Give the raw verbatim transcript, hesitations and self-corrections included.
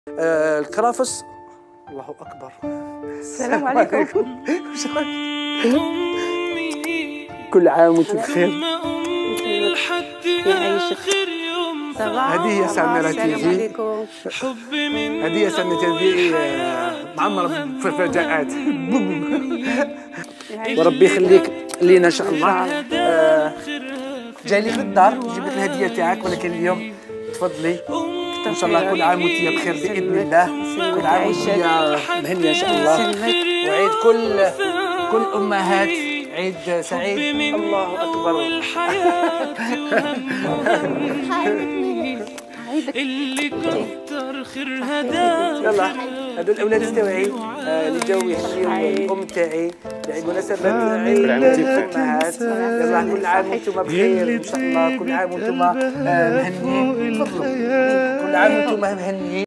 آه الكرافس. الله اكبر. السلام عليكم. كل عام وانت بخير. يعيشك. هدية سامرة تيجي. هدية سامرة تيجي معمرة بمفاجآت. وربي يخليك لينا ان شاء الله. آه جاي لي للدار جبت الهدية تاعك، ولكن اليوم تفضلي. ان شاء الله كل عام وانت بخير باذن الله. كل عام وانت مهنيه ان شاء الله. وعيد كل كل امهات عيد سعيد. الله اكبر. اللي كتر خير هداك. يلا هذول الاولاد تاعي اللي جاوا يهنيوا الام تاعي بمناسبه عيد الامهات. يلا كل عام وانتم بخير ان شاء الله. كل عام وانتم مهنيين. تفضلوا. كل عام وانتم مهنيين.